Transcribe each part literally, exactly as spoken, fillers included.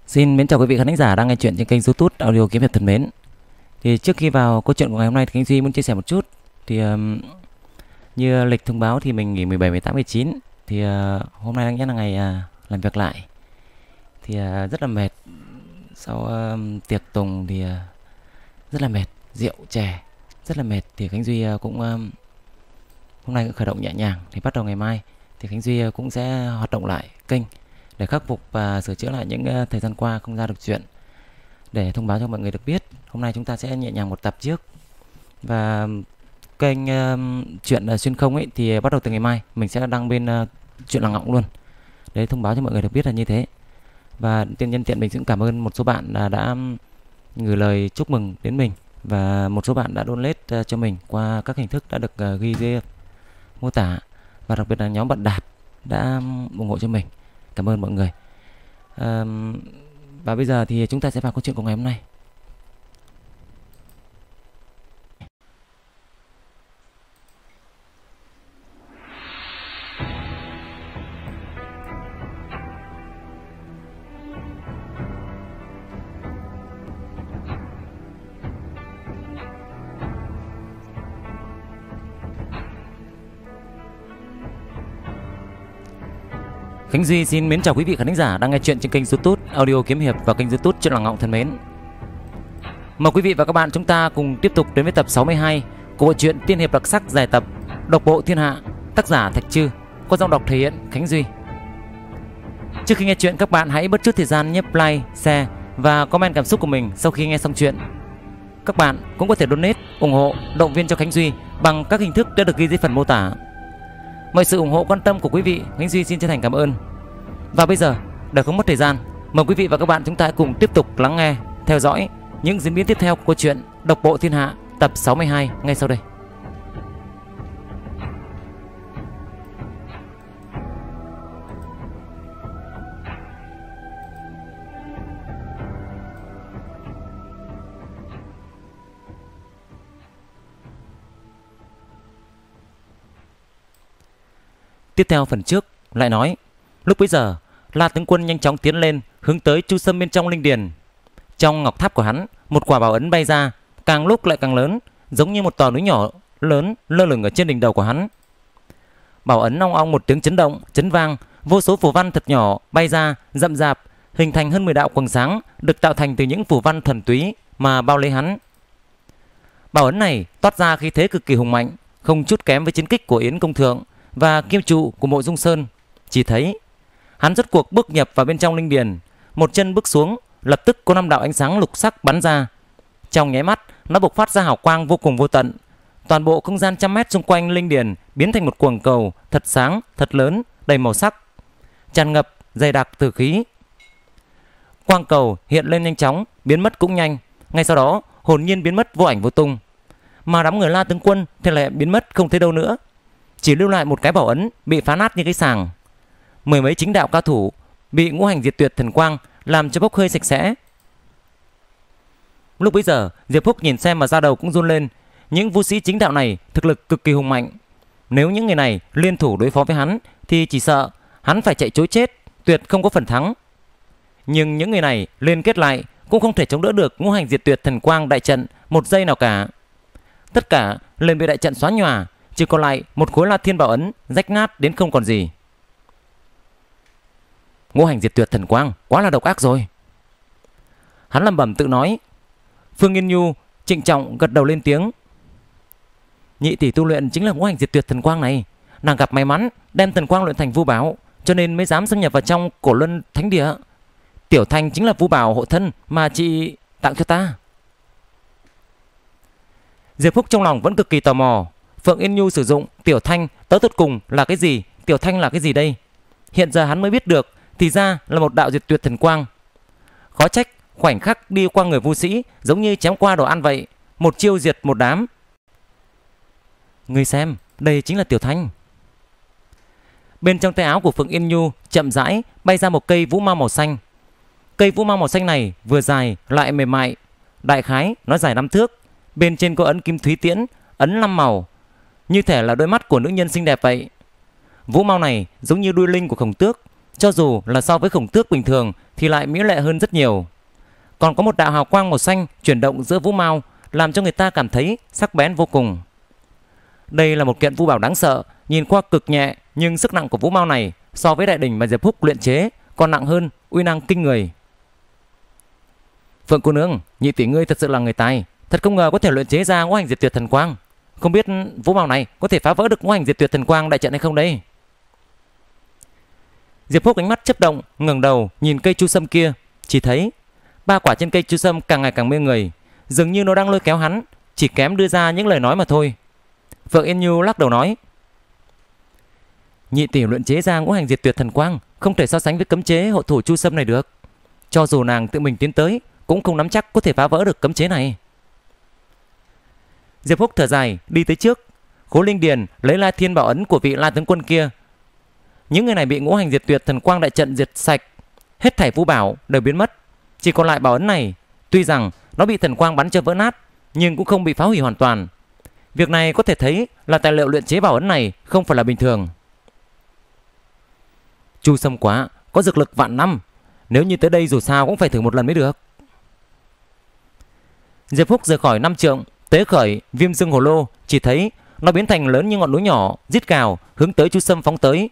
Xin mến chào quý vị khán thính giả đang nghe chuyện trên kênh YouTube Audio Kiếm Hiệp thân mến. Thì trước khi vào câu chuyện của ngày hôm nay thì Khánh Duy muốn chia sẻ một chút. Thì um, như lịch thông báo thì mình nghỉ mười bảy, mười tám, mười chín. Thì uh, hôm nay đang là ngày uh, làm việc lại. Thì uh, rất là mệt. Sau uh, tiệc tùng thì uh, rất là mệt, rượu chè rất là mệt. Thì Khánh Duy uh, cũng um, hôm nay cũng khởi động nhẹ nhàng. Thì bắt đầu ngày mai thì Khánh Duy uh, cũng sẽ hoạt động lại kênh để khắc phục và sửa chữa lại những uh, thời gian qua không ra được chuyện, để thông báo cho mọi người được biết. Hôm nay chúng ta sẽ nhẹ nhàng một tập trước. Và kênh uh, chuyện uh, xuyên không ấy thì bắt đầu từ ngày mai mình sẽ đăng bên uh, chuyện lằng ngọng luôn, để thông báo cho mọi người được biết là như thế. Và tiên nhân tiện mình cũng cảm ơn một số bạn uh, đã gửi lời chúc mừng đến mình, và một số bạn đã donate uh, cho mình qua các hình thức đã được uh, ghi dưới mô tả, và đặc biệt là nhóm bạn Đạt đã ủng hộ cho mình. Cảm ơn mọi người. À, và bây giờ thì chúng ta sẽ vào câu chuyện của ngày hôm nay. Khánh Duy xin mến chào quý vị khán thính giả đang nghe chuyện trên kênh YouTube Audio Kiếm Hiệp và kênh YouTube Chuyện Lằng Ngọng thân mến. Mời quý vị và các bạn chúng ta cùng tiếp tục đến với tập sáu mươi hai của bộ truyện tiên hiệp đặc sắc dài tập Độc Bộ Thiên Hạ, tác giả Thạch Trư, qua giọng đọc thể hiện Khánh Duy. Trước khi nghe chuyện, các bạn hãy bớt chút thời gian nhấp like, share và comment cảm xúc của mình sau khi nghe xong chuyện. Các bạn cũng có thể donate ủng hộ, động viên cho Khánh Duy bằng các hình thức đã được ghi dưới phần mô tả. Mọi sự ủng hộ quan tâm của quý vị, Khánh Duy xin chân thành cảm ơn. Và bây giờ, để không mất thời gian, mời quý vị và các bạn chúng ta cùng tiếp tục lắng nghe, theo dõi những diễn biến tiếp theo của câu chuyện Độc Bộ Thiên Hạ tập sáu mươi hai ngay sau đây. Tiếp theo phần trước lại nói, lúc bấy giờ La tướng quân nhanh chóng tiến lên, hướng tới Chu Sâm bên trong linh điền. Trong ngọc tháp của hắn, một quả bảo ấn bay ra, càng lúc lại càng lớn, giống như một tòa núi nhỏ lớn lơ lửng ở trên đỉnh đầu của hắn. Bảo ấn ong ong một tiếng chấn động, chấn vang, vô số phù văn thật nhỏ bay ra, rậm rạp, hình thành hơn mười đạo quầng sáng, được tạo thành từ những phù văn thuần túy mà bao lấy hắn. Bảo ấn này toát ra khí thế cực kỳ hùng mạnh, không chút kém với chiến kích của Yến Công Thượng và kim trụ của Mộ Dung Sơn. Chỉ thấy hắn rốt cuộc bước nhập vào bên trong linh điền, một chân bước xuống, lập tức có năm đạo ánh sáng lục sắc bắn ra. Trong nháy mắt, nó bộc phát ra hào quang vô cùng vô tận. Toàn bộ không gian trăm mét xung quanh linh điền biến thành một quầng cầu thật sáng, thật lớn, đầy màu sắc, tràn ngập dày đặc tử khí. Quang cầu hiện lên nhanh chóng, biến mất cũng nhanh. Ngay sau đó, hồn nhiên biến mất vô ảnh vô tung. Mà đám người La tướng quân thì lại biến mất không thấy đâu nữa, chỉ lưu lại một cái bảo ấn bị phá nát như cái sàng. Mười mấy chính đạo cao thủ bị ngũ hành diệt tuyệt thần quang làm cho bốc hơi sạch sẽ. Lúc bấy giờ, Diệp Phúc nhìn xem mà da đầu cũng run lên. Những vũ sĩ chính đạo này thực lực cực kỳ hùng mạnh. Nếu những người này liên thủ đối phó với hắn thì chỉ sợ hắn phải chạy trối chết, tuyệt không có phần thắng. Nhưng những người này liên kết lại cũng không thể chống đỡ được ngũ hành diệt tuyệt thần quang đại trận một giây nào cả. Tất cả liền bị đại trận xóa nhòa, chỉ còn lại một khối La Thiên bảo ấn rách nát đến không còn gì. Ngũ hành diệt tuyệt thần quang quá là độc ác rồi, hắn lẩm bẩm tự nói. Phương Yên Nhu trịnh trọng gật đầu lên tiếng. Nhị tỷ tu luyện chính là ngũ hành diệt tuyệt thần quang này. Nàng gặp may mắn đem thần quang luyện thành vu bảo, cho nên mới dám xâm nhập vào trong Cổ Luân Thánh Địa. Tiểu Thanh chính là vu bảo hộ thân mà chị tặng cho ta. Diệp Phúc trong lòng vẫn cực kỳ tò mò. Phượng Yên Nhu sử dụng Tiểu Thanh tới tột cùng là cái gì? Tiểu Thanh là cái gì đây? Hiện giờ hắn mới biết được, thì ra là một đạo diệt tuyệt thần quang. Khó trách khoảnh khắc đi qua người vu sĩ giống như chém qua đồ ăn vậy, một chiêu diệt một đám. Ngươi xem, đây chính là Tiểu Thanh. Bên trong tay áo của Phượng Yên Nhu chậm rãi bay ra một cây vũ mau màu xanh. Cây vũ mau màu xanh này vừa dài lại mềm mại, đại khái nó dài năm thước. Bên trên có ấn kim thúy tiễn, ấn năm màu, như thể là đôi mắt của nữ nhân xinh đẹp vậy. Vũ mau này giống như đuôi linh của khổng tước, cho dù là so với khổng tước bình thường thì lại mỹ lệ hơn rất nhiều. Còn có một đạo hào quang màu xanh chuyển động giữa vũ mao, làm cho người ta cảm thấy sắc bén vô cùng. Đây là một kiện vũ bảo đáng sợ, nhìn qua cực nhẹ, nhưng sức nặng của vũ mao này so với đại đỉnh mà Diệp Húc luyện chế còn nặng hơn, uy năng kinh người. Phượng cô nương, nhị tỷ ngươi thật sự là người tài, thật không ngờ có thể luyện chế ra ngũ hành diệt tuyệt thần quang. Không biết vũ mao này có thể phá vỡ được ngũ hành diệt tuyệt thần quang đại trận hay không đây? Diệp Húc ánh mắt chớp động, ngẩng đầu nhìn cây chu sâm kia, chỉ thấy ba quả trên cây chu sâm càng ngày càng mê người, dường như nó đang lôi kéo hắn, chỉ kém đưa ra những lời nói mà thôi. Phượng Yên Nhu lắc đầu nói: nhị tỷ luyện chế ra ngũ hành diệt tuyệt thần quang không thể so sánh với cấm chế hộ thủ chu sâm này được. Cho dù nàng tự mình tiến tới cũng không nắm chắc có thể phá vỡ được cấm chế này. Diệp Húc thở dài đi tới trước, Khố Linh Điền lấy La Thiên Bảo ấn của vị La tướng quân kia. Những người này bị ngũ hành diệt tuyệt thần quang đại trận diệt sạch, hết thảy vũ bảo đều biến mất, chỉ còn lại bảo ấn này. Tuy rằng nó bị thần quang bắn cho vỡ nát, nhưng cũng không bị phá hủy hoàn toàn. Việc này có thể thấy là tài liệu luyện chế bảo ấn này không phải là bình thường. Chu sâm quá có dược lực vạn năm, nếu như tới đây dù sao cũng phải thử một lần mới được. Diệp Húc rời khỏi năm trượng, tế khởi viêm dương hồ lô, chỉ thấy nó biến thành lớn như ngọn núi nhỏ, rít gào hướng tới chu sâm phóng tới.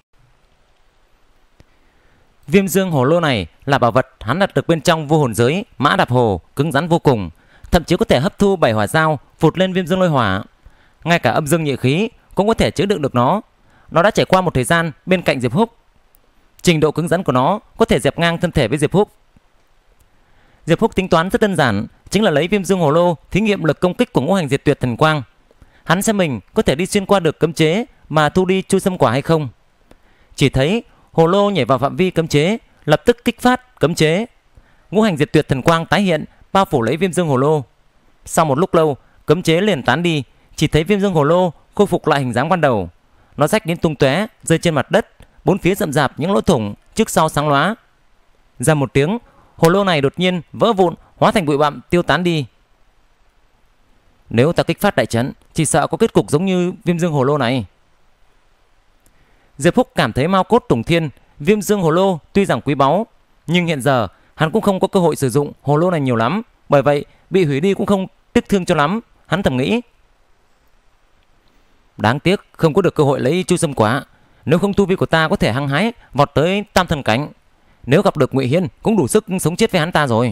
Viêm dương hồ lô này là bảo vật hắn đặt được bên trong vô hồn giới mã đạp hồ, cứng rắn vô cùng, thậm chí có thể hấp thu bảy hỏa dao phụt lên viêm dương lôi hỏa. Ngay cả âm dương nhị khí cũng có thể chứa đựng được nó. Nó đã trải qua một thời gian bên cạnh Diệp Húc, trình độ cứng rắn của nó có thể dẹp ngang thân thể với Diệp Húc. Diệp Húc tính toán rất đơn giản, chính là lấy viêm dương hồ lô thí nghiệm lực công kích của ngũ hành diệt tuyệt thần quang. Hắn xem mình có thể đi xuyên qua được cấm chế mà thu đi chu sâm quả hay không. Chỉ thấy hồ lô nhảy vào phạm vi cấm chế, lập tức kích phát cấm chế. Ngũ hành diệt tuyệt thần quang tái hiện, bao phủ lấy viêm dương hồ lô. Sau một lúc lâu, cấm chế liền tán đi, chỉ thấy viêm dương hồ lô khôi phục lại hình dáng ban đầu. Nó rách đến tung tóe, rơi trên mặt đất, bốn phía rậm rạp những lỗ thủng, trước sau sáng lóa. Ra một tiếng, hồ lô này đột nhiên vỡ vụn, hóa thành bụi bặm tiêu tán đi. Nếu ta kích phát đại trận, chỉ sợ có kết cục giống như viêm dương hồ lô này. Diệp Húc cảm thấy mao cốt tùng thiên, viêm dương hồ lô tuy rằng quý báu, nhưng hiện giờ hắn cũng không có cơ hội sử dụng hồ lô này nhiều lắm, bởi vậy bị hủy đi cũng không tiếc thương cho lắm. Hắn thầm nghĩ, đáng tiếc không có được cơ hội lấy chu sâm quả, nếu không tu vi của ta có thể hăng hái vọt tới tam thần cảnh. Nếu gặp được Ngụy Hiên cũng đủ sức sống chết với hắn ta rồi.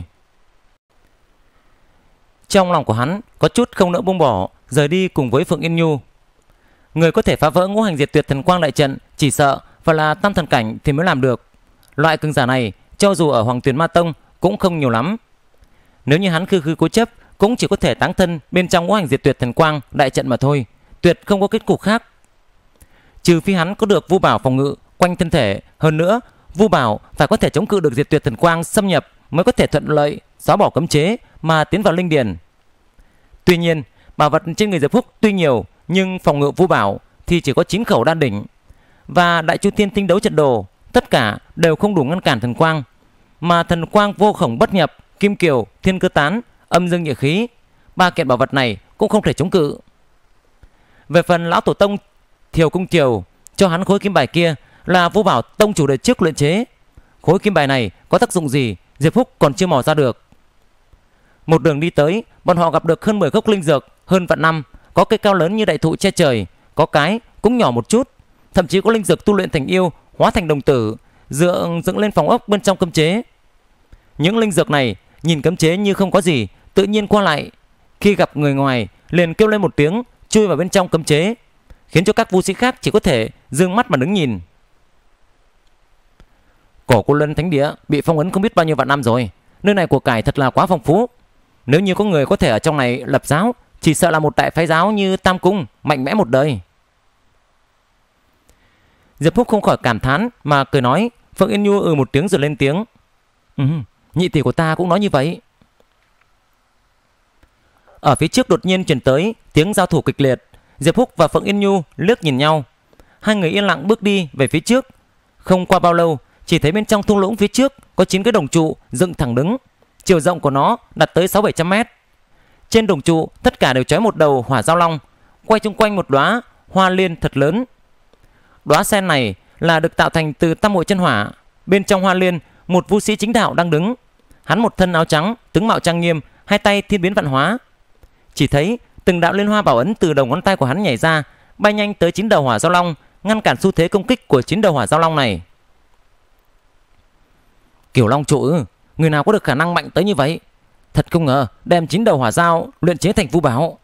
Trong lòng của hắn có chút không nỡ buông bỏ, rời đi cùng với Phượng Yên Nhu. Người có thể phá vỡ ngũ hành diệt tuyệt thần quang đại trận chỉ sợ phải là tam thần cảnh thì mới làm được. Loại cường giả này cho dù ở Hoàng Tuyền Ma Tông cũng không nhiều lắm. Nếu như hắn khư khư cố chấp cũng chỉ có thể táng thân bên trong ngũ hành diệt tuyệt thần quang đại trận mà thôi, tuyệt không có kết cục khác. Trừ phi hắn có được vu bảo phòng ngự quanh thân thể, hơn nữa vu bảo phải có thể chống cự được diệt tuyệt thần quang xâm nhập mới có thể thuận lợi xóa bỏ cấm chế mà tiến vào linh điền. Tuy nhiên, bảo vật trên người Diệp Húc tuy nhiều, nhưng phòng ngự vu bảo thì chỉ có chín khẩu đan đỉnh và đại chu thiên tinh đấu trận đồ, tất cả đều không đủ ngăn cản thần quang. Mà thần quang vô khổng bất nhập, kim kiều, thiên cơ tán, âm dương nhị khí, ba kiện bảo vật này cũng không thể chống cự. Về phần lão tổ tông Thiều Cung Triều cho hắn khối kim bài kia là vu bảo tông chủ đời trước luyện chế. Khối kim bài này có tác dụng gì Diệp Húc còn chưa mò ra được. Một đường đi tới, bọn họ gặp được hơn mười gốc linh dược, hơn vạn năm, có cây cao lớn như đại thụ che trời, có cái cũng nhỏ một chút, thậm chí có linh dược tu luyện thành yêu, hóa thành đồng tử, dựa dựng lên phòng ốc bên trong cấm chế. Những linh dược này nhìn cấm chế như không có gì, tự nhiên qua lại, khi gặp người ngoài liền kêu lên một tiếng, chui vào bên trong cấm chế, khiến cho các vũ sĩ khác chỉ có thể dương mắt mà đứng nhìn. Cổ Cô Lân Thánh Địa bị phong ấn không biết bao nhiêu vạn năm rồi, nơi này của cải thật là quá phong phú. Nếu như có người có thể ở trong này lập giáo, chỉ sợ là một đại phái giáo như Tam Cung, mạnh mẽ một đời. Diệp Húc không khỏi cảm thán mà cười nói. Phượng Yên Nhu ừ một tiếng rồi lên tiếng. Ừ, nhị tỷ của ta cũng nói như vậy. Ở phía trước đột nhiên truyền tới tiếng giao thủ kịch liệt. Diệp Húc và Phượng Yên Nhu liếc nhìn nhau. Hai người yên lặng bước đi về phía trước. Không qua bao lâu, chỉ thấy bên trong thung lũng phía trước có chín cái đồng trụ dựng thẳng đứng, chiều rộng của nó đạt tới sáu bảy trăm mét. Trên đồng trụ tất cả đều trói một đầu hỏa giao long, quay chung quanh một đóa hoa liên thật lớn. Đóa sen này là được tạo thành từ tam muội chân hỏa, bên trong hoa liên, một vũ sĩ chính đạo đang đứng. Hắn một thân áo trắng, tướng mạo trang nghiêm, hai tay thiên biến vạn hóa. Chỉ thấy từng đạo liên hoa bảo ấn từ đầu ngón tay của hắn nhảy ra, bay nhanh tới chín đầu hỏa giao long, ngăn cản xu thế công kích của chín đầu hỏa giao long này. Kiểu Long trụ ư? Người nào có được khả năng mạnh tới như vậy? Thật không ngờ đem chín đầu hỏa giao luyện chế thành vũ bảo.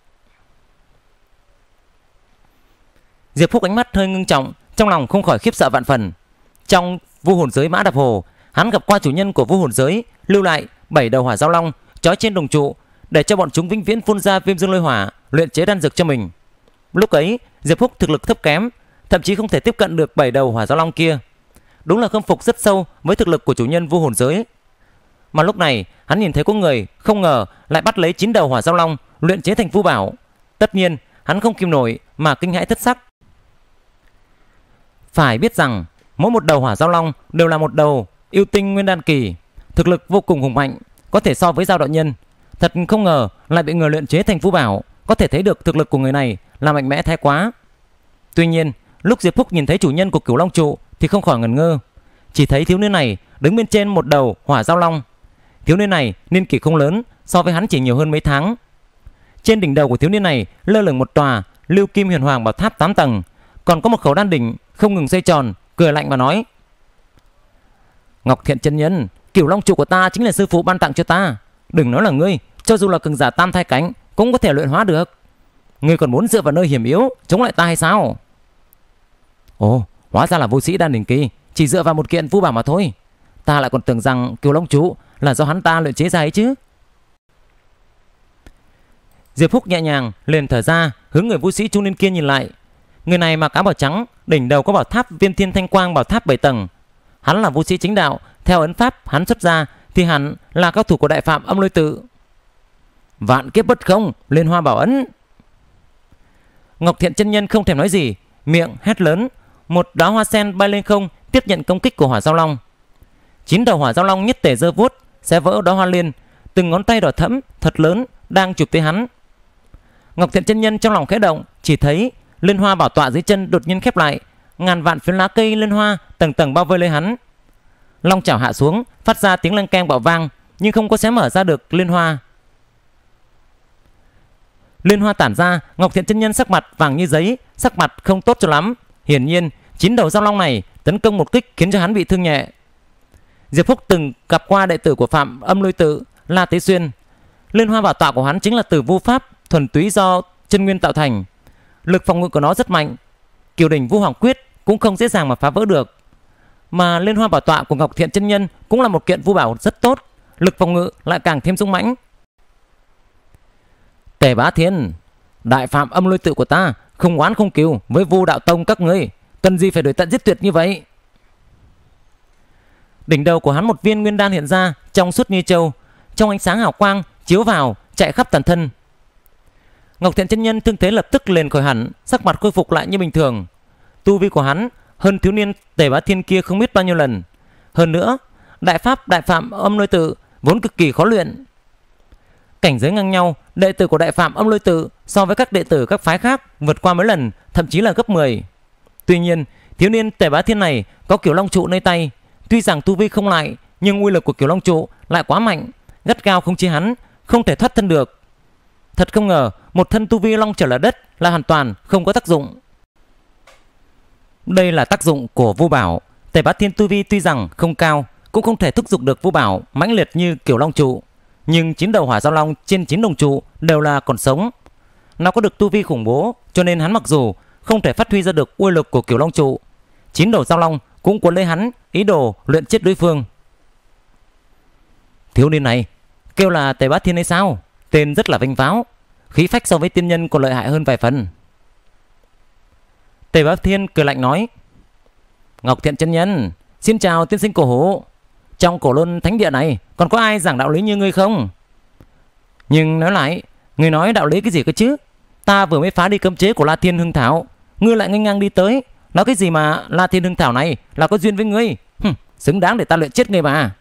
Diệp Phúc ánh mắt hơi ngưng trọng, trong lòng không khỏi khiếp sợ vạn phần. Trong vu hồn giới Mã Đạp Hồ, hắn gặp qua chủ nhân của vu hồn giới lưu lại bảy đầu hỏa giao long trói trên đồng trụ để cho bọn chúng vĩnh viễn phun ra viêm dương lôi hỏa, luyện chế đan dược cho mình. Lúc ấy Diệp Phúc thực lực thấp kém, thậm chí không thể tiếp cận được bảy đầu hỏa giao long kia. Đúng là khâm phục rất sâu với thực lực của chủ nhân vu hồn giới. Mà lúc này hắn nhìn thấy có người không ngờ lại bắt lấy chín đầu hỏa giao long luyện chế thành vũ bảo. Tất nhiên hắn không kìm nổi mà kinh hãi thất sắc. Phải biết rằng mỗi một đầu hỏa giao long đều là một đầu yêu tinh nguyên đan kỳ, thực lực vô cùng hùng mạnh, có thể so với giao đạo nhân. Thật không ngờ lại bị người luyện chế thành vũ bảo, có thể thấy được thực lực của người này là mạnh mẽ thái quá. Tuy nhiên lúc Diệp Phúc nhìn thấy chủ nhân của Cửu Long trụ thì không khỏi ngẩn ngơ. Chỉ thấy thiếu niên này đứng bên trên một đầu hỏa giao long. Thiếu niên này niên kỷ không lớn, so với hắn chỉ nhiều hơn mấy tháng. Trên đỉnh đầu của thiếu niên này lơ lửng một tòa lưu kim huyền hoàng bảo tháp tám tầng, còn có một khẩu đan đỉnh không ngừng xoay tròn, cười lạnh mà nói: Ngọc Thiện chân nhân, Cửu Long trụ của ta chính là sư phụ ban tặng cho ta. Đừng nói là ngươi, cho dù là cường giả tam thai cánh cũng có thể luyện hóa được. Ngươi còn muốn dựa vào nơi hiểm yếu chống lại ta hay sao? Ồ, hóa ra là vô sĩ đan đỉnh kỳ, chỉ dựa vào một kiện vũ bảo mà thôi. Ta lại còn tưởng rằng Cửu Long trụ là do hắn ta luyện chế ra ấy chứ. Diệp Phúc nhẹ nhàng liền thở ra, hướng người vũ sĩ trung niên kia nhìn lại. Người này mặc áo bào trắng, đỉnh đầu có bảo tháp Viêm Thiên Thanh Quang bảo tháp bảy tầng. Hắn là vũ sĩ chính đạo, theo ấn pháp hắn xuất ra thì hắn là cao thủ của Đại Phạm Âm Lôi Tự. Vạn kiếp bất không, liên hoa bảo ấn. Ngọc Thiện chân nhân không thèm nói gì, miệng hét lớn, một đóa hoa sen bay lên không tiếp nhận công kích của hỏa giao long. Chín đầu hỏa giao long nhất tề giơ vuốt, xé vỡ đóa hoa liên, từng ngón tay đỏ thẫm thật lớn đang chụp tới hắn. Ngọc Thiện chân nhân trong lòng khẽ động, chỉ thấy liên hoa bảo tọa dưới chân đột nhiên khép lại, ngàn vạn phiến lá cây liên hoa tầng tầng bao vây lấy hắn. Long chảo hạ xuống, phát ra tiếng leng keng bạo vang, nhưng không có xé mở ra được liên hoa. Liên hoa tản ra, Ngọc Thiện chân nhân sắc mặt vàng như giấy, sắc mặt không tốt cho lắm. Hiển nhiên chín đầu giao long này tấn công một kích khiến cho hắn bị thương nhẹ. Diệp Phúc từng gặp qua đệ tử của Phạm Âm Lôi Tự La Tế Xuyên. Liên hoa bảo tọa của hắn chính là từ vu pháp thuần túy do chân nguyên tạo thành, lực phòng ngự của nó rất mạnh. Kiều đỉnh Vu Hoàng Quyết cũng không dễ dàng mà phá vỡ được. Mà liên hoa bảo tọa của Ngọc Thiện chân nhân cũng là một kiện vu bảo rất tốt, lực phòng ngự lại càng thêm dũng mãnh. Tề Bá Thiên, Đại Phạm Âm Lôi Tự của ta không oán không cừu với Vu Đạo Tông các ngươi, cần gì phải đuổi tận giết tuyệt như vậy? Đỉnh đầu của hắn một viên nguyên đan hiện ra, trong suốt như châu, trong ánh sáng hào quang chiếu vào, chạy khắp toàn thân. Ngọc Thiện chân nhân thương thế lập tức liền khỏi hẳn, sắc mặt khôi phục lại như bình thường. Tu vi của hắn hơn thiếu niên Tề Bá Thiên kia không biết bao nhiêu lần. Hơn nữa, đại pháp Đại Phạm Âm Lôi Tự vốn cực kỳ khó luyện. Cảnh giới ngang nhau, đệ tử của Đại Phạm Âm Lôi Tự so với các đệ tử các phái khác vượt qua mấy lần, thậm chí là gấp mười. Tuy nhiên, thiếu niên Tề Bá Thiên này có Cửu Long trụ nơi tay, tuy rằng tu vi không lại, nhưng uy lực của Cửu Long trụ lại quá mạnh, gắt gao không chế hắn, không thể thoát thân được. Thật không ngờ, một thân tu vi long trở là đất là hoàn toàn không có tác dụng. Đây là tác dụng của vu bảo. Tề Bá Thiên tu vi tuy rằng không cao, cũng không thể thúc giục được vu bảo mãnh liệt như Cửu Long trụ, nhưng chín đầu hỏa giao long trên chín đồng trụ đều là còn sống. Nó có được tu vi khủng bố, cho nên hắn mặc dù không thể phát huy ra được uy lực của Cửu Long trụ, chín đầu giao long cũng cuốn lấy hắn, ý đồ luyện chết đối phương. Thiếu niên này kêu là Tề Bá Thiên hay sao? Tên rất là vinh váo, khí phách so với tiên nhân còn lợi hại hơn vài phần. Tề Bá Thiên cười lạnh nói: Ngọc Thiện chân nhân, xin chào tiên sinh cổ hủ. Trong Cổ Luân Thánh Địa này còn có ai giảng đạo lý như ngươi không? Nhưng nói lại, ngươi nói đạo lý cái gì cơ chứ? Ta vừa mới phá đi cấm chế của La Thiên Hưng Thảo, ngươi lại nghênh ngang đi tới nói cái gì mà La Thiên Hưng Thảo này là có duyên với ngươi? Hừm, xứng đáng để ta luyện chết ngươi mà.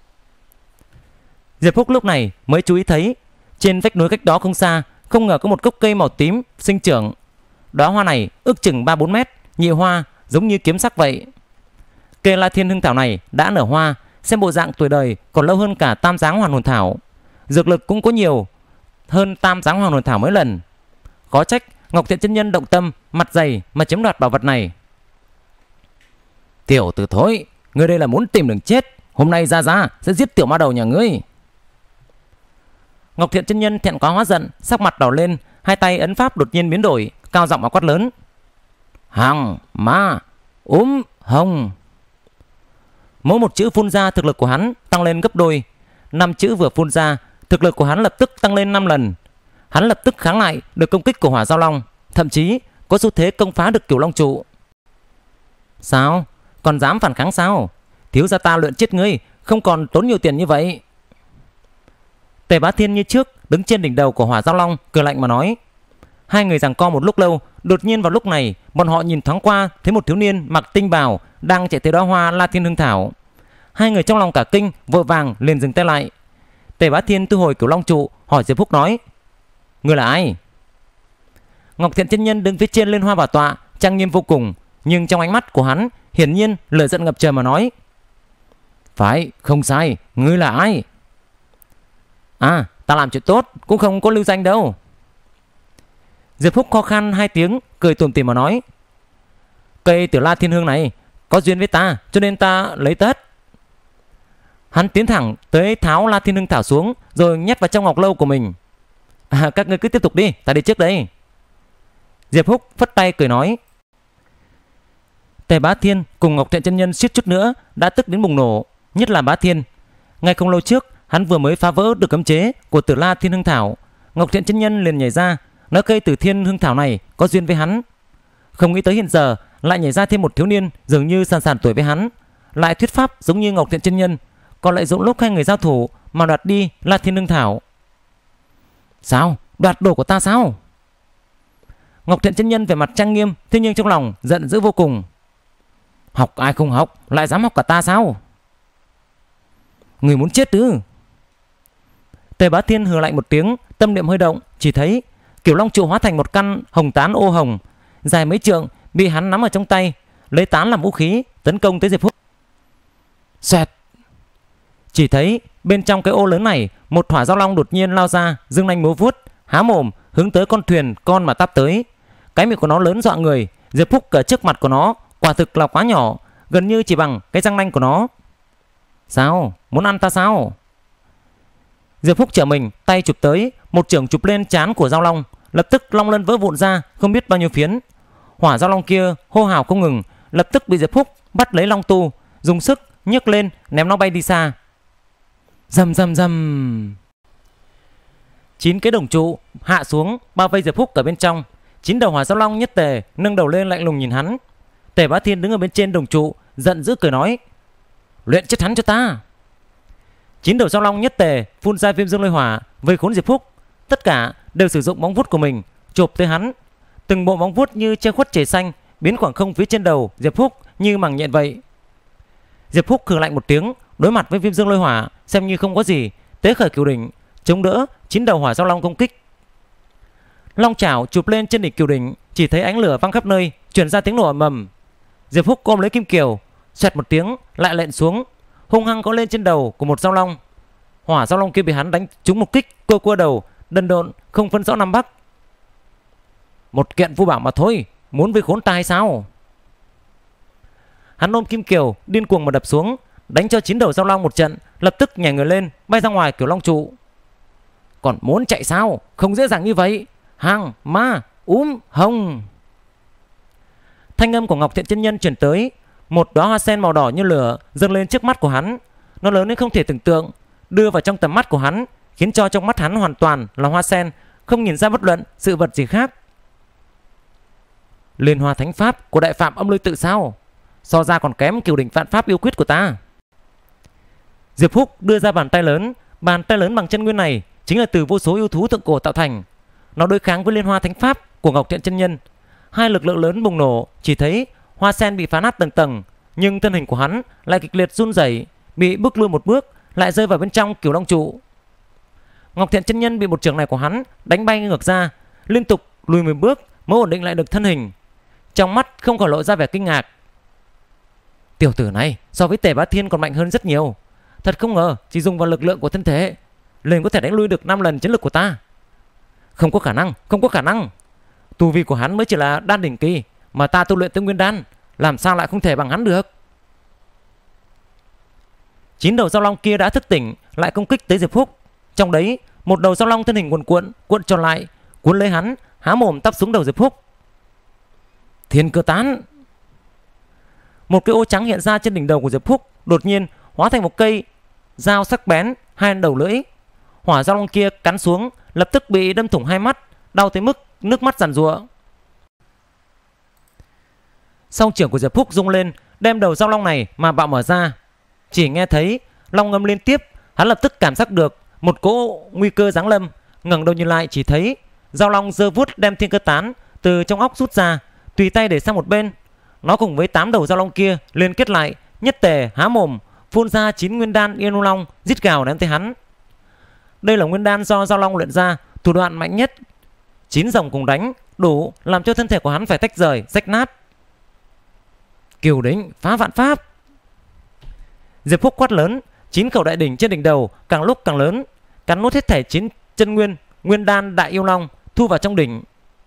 Diệp Phúc lúc này mới chú ý thấy trên vách núi cách đó không xa, không ngờ có một gốc cây màu tím sinh trưởng. Đóa hoa này ước chừng ba bốn mét, nhị hoa giống như kiếm sắc vậy. Cây La Thiên Hưng Thảo này đã nở hoa, xem bộ dạng tuổi đời còn lâu hơn cả Tam Giáng Hoàn Hồn Thảo. Dược lực cũng có nhiều hơn Tam Giáng Hoàn Hồn Thảo mấy lần. Khó trách Ngọc Thiện chân nhân động tâm, mặt dày mà chiếm đoạt bảo vật này. Tiểu tử thối, ngươi đây là muốn tìm đường chết. Hôm nay ra ra sẽ giết tiểu ma đầu nhà ngươi. Ngọc Thiện chân nhân thẹn quá hóa giận, sắc mặt đỏ lên, hai tay ấn pháp đột nhiên biến đổi, cao giọng mà quát lớn: Hằng ma úm hồng. Mỗi một chữ phun ra, thực lực của hắn tăng lên gấp đôi. Năm chữ vừa phun ra, thực lực của hắn lập tức tăng lên năm lần. Hắn lập tức kháng lại được công kích của Hỏa Giao Long, thậm chí có xu thế công phá được Cửu Long trụ. Sao? Còn dám phản kháng sao? Thiếu gia ta luyện chết ngươi, không còn tốn nhiều tiền như vậy. Tề Bá Thiên như trước đứng trên đỉnh đầu của Hỏa Giao Long, cười lạnh mà nói. Hai người giằng co một lúc lâu, đột nhiên vào lúc này, bọn họ nhìn thoáng qua thấy một thiếu niên mặc tinh bào đang chạy tới đóa hoa La Thiên Hưng Thảo. Hai người trong lòng cả kinh, vội vàng liền dừng tay lại. Tề Bá Thiên thu hồi Cửu Long trụ, hỏi Diệp Phúc nói: Ngươi là ai? Ngọc Thiện chân nhân đứng phía trên lên hoa bảo tọa, trang nghiêm vô cùng, nhưng trong ánh mắt của hắn hiển nhiên lửa giận ngập trời mà nói: Phải, không sai, ngươi là ai? À, ta làm chuyện tốt, cũng không có lưu danh đâu. Diệp Phúc khó khăn hai tiếng, cười tủm tỉm mà nói: Cây Tiểu La Thiên Hương này có duyên với ta, cho nên ta lấy tất. Hắn tiến thẳng tới tháo La Thiên Hương Thảo xuống, rồi nhét vào trong ngọc lâu của mình. À, các ngươi cứ tiếp tục đi, ta đi trước đây. Diệp Phúc phất tay cười nói. Tề Bá Thiên cùng Ngọc Thiện chân nhân suýt chút nữa đã tức đến bùng nổ, nhất là Bá Thiên. Ngay không lâu trước, hắn vừa mới phá vỡ được cấm chế của Tử La Thiên Hương Thảo. Ngọc Thiện chân nhân liền nhảy ra, nói cây Tử Thiên Hương Thảo này có duyên với hắn. Không nghĩ tới hiện giờ lại nhảy ra thêm một thiếu niên dường như sàn sàn tuổi với hắn, lại thuyết pháp giống như Ngọc Thiện chân nhân, còn lại dụng lúc hai người giao thủ mà đoạt đi La Thiên Hương Thảo. Sao? Đoạt đồ của ta sao? Ngọc Thiện chân nhân về mặt trang nghiêm, thế nhưng trong lòng giận dữ vô cùng. Học ai không học, lại dám học cả ta sao? Người muốn chết ư? Tề Bá Thiên hừ lạnh một tiếng, tâm niệm hơi động, chỉ thấy Cửu Long trụ hóa thành một căn hồng tán ô hồng, dài mấy trượng, bị hắn nắm ở trong tay, lấy tán làm vũ khí tấn công tới Diệp Phúc. Xoẹt! Chỉ thấy bên trong cái ô lớn này, một Hỏa Giao Long đột nhiên lao ra, dương nanh múa vuốt, há mồm hướng tới con thuyền con mà táp tới. Cái miệng của nó lớn dọa người, Diệp Phúc ở trước mặt của nó quả thực là quá nhỏ, gần như chỉ bằng cái răng nanh của nó. Sao? Muốn ăn ta sao? Diệp Phúc trở mình, tay chụp tới, một chưởng chụp lên trán của Giao Long, lập tức long lân vỡ vụn ra không biết bao nhiêu phiến. Hỏa Giao Long kia hô hào không ngừng, lập tức bị Diệp Phúc bắt lấy long tu, dùng sức nhấc lên ném nó bay đi xa. Rầm rầm rầm. Chín cái đồng trụ hạ xuống bao vây Diệp Phúc ở bên trong. Chín đầu Hỏa Giao Long nhất tề nâng đầu lên lạnh lùng nhìn hắn. Tề Bá Thiên đứng ở bên trên đồng trụ, giận dữ cười nói: Luyện chết hắn cho ta. Chín đầu Giao Long nhất tề phun ra viêm dương lôi hỏa vây khốn Diệp Phúc. Tất cả đều sử dụng móng vuốt của mình chộp tới hắn. Từng bộ móng vuốt như che khuất trời xanh, biến khoảng không phía trên đầu Diệp Phúc như màng nhện vậy. Diệp Phúc cười lạnh một tiếng, đối mặt với viêm dương lôi hỏa xem như không có gì, tế khởi cửu đỉnh chống đỡ chín đầu Hỏa Giao Long công kích. Long chảo chụp lên trên đỉnh cửu đỉnh, chỉ thấy ánh lửa văng khắp nơi, truyền ra tiếng nổ ầm ầm. Diệp Phúc ôm lấy kim kiều, xoẹt một tiếng lại lện xuống, hung hăng có lên trên đầu của một Giao Long. Hỏa Giao Long kia bị hắn đánh trúng một kích, cua cua đầu, đần độn không phân rõ nam bắc. Một kiện vu bảo mà thôi, muốn với khốn ta hay sao? Hắn ôm kim kiều điên cuồng mà đập xuống, đánh cho chín đầu Giao Long một trận, lập tức nhảy người lên bay ra ngoài Cửu Long trụ. Còn muốn chạy sao? Không dễ dàng như vậy. Hàng ma úm hồng. Thanh âm của Ngọc Thiện chân nhân truyền tới, một đóa hoa sen màu đỏ như lửa dâng lên trước mắt của hắn. Nó lớn đến không thể tưởng tượng, đưa vào trong tầm mắt của hắn, khiến cho trong mắt hắn hoàn toàn là hoa sen, không nhìn ra bất luận sự vật gì khác. Liên hoa thánh pháp của đại phạm âm lôi tự sao? So ra còn kém cửu đỉnh vạn pháp yêu quyết của ta. Diệp Phúc đưa ra bàn tay lớn, bàn tay lớn bằng chân nguyên này chính là từ vô số yêu thú thượng cổ tạo thành. Nó đối kháng với liên hoa thánh pháp của Ngọc Thiện chân nhân. Hai lực lượng lớn bùng nổ, chỉ thấy hoa sen bị phá nát tầng tầng, nhưng thân hình của hắn lại kịch liệt run rẩy, bị bước lui một bước, lại rơi vào bên trong Cửu Long trụ. Ngọc Thiện chân nhân bị một chưởng này của hắn đánh bay ngược ra, liên tục lùi một bước mới ổn định lại được thân hình. Trong mắt không khỏi lộ ra vẻ kinh ngạc. Tiểu tử này so với Tề Bá Thiên còn mạnh hơn rất nhiều. Thật không ngờ chỉ dùng vào lực lượng của thân thể liền có thể đánh lui được năm lần chiến lực của ta. Không có khả năng, không có khả năng. Tu vi của hắn mới chỉ là đan đỉnh kỳ, mà ta tu luyện tới nguyên đan, làm sao lại không thể bằng hắn được. Chín đầu giao long kia đã thức tỉnh, lại công kích tới Diệp Phúc. Trong đấy, một đầu giao long thân hình cuộn cuộn, cuộn tròn lại, cuốn lấy hắn, há mồm tắp xuống đầu Diệp Phúc. Thiên cơ tán. Một cái ô trắng hiện ra trên đỉnh đầu của Diệp Phúc, đột nhiên hóa thành một cây dao sắc bén, hai đầu lưỡi. Hỏa giao long kia cắn xuống, lập tức bị đâm thủng hai mắt, đau tới mức nước mắt giàn giụa. Song trưởng của Diệp Phúc rung lên, đem đầu giao long này mà bạo mở ra. Chỉ nghe thấy long ngâm liên tiếp, hắn lập tức cảm giác được một cỗ nguy cơ giáng lâm. Ngẩng đầu nhìn lại, chỉ thấy giao long giơ vuốt đem thiên cơ tán từ trong óc rút ra, tùy tay để sang một bên. Nó cùng với tám đầu giao long kia liên kết lại, nhất tề há mồm phun ra chín nguyên đan yên long, rít gào đến tới hắn. Đây là nguyên đan do giao long luyện ra, thủ đoạn mạnh nhất. Chín dòng cùng đánh đủ làm cho thân thể của hắn phải tách rời, rách nát. Cửu đỉnh phá vạn pháp. Diệp Phúc quát lớn, chín khẩu đại đỉnh trên đỉnh đầu càng lúc càng lớn, cắn nuốt hết thảy chín chân nguyên nguyên đan đại yêu long thu vào trong đỉnh.